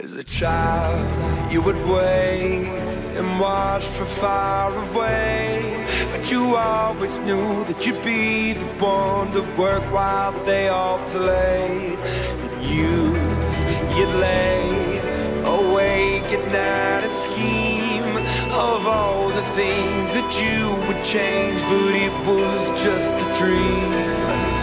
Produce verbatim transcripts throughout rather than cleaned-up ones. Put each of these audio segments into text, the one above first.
As a child, you would wait and watch from far away, but you always knew that you'd be the one to work while they all play. In youth, you'd lay awake at night and scheme of all the things that you would change, but it was just a dream.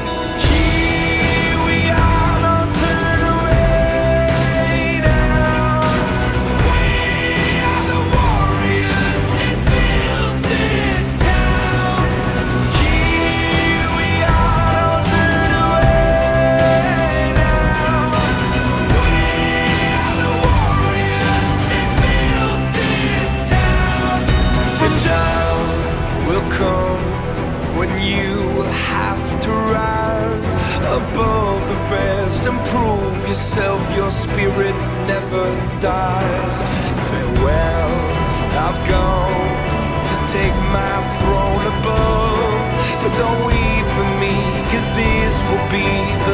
When you have to rise above the rest and prove yourself, your spirit never dies. Farewell, I've gone to take my throne above, but don't weep for me, 'cause this will be the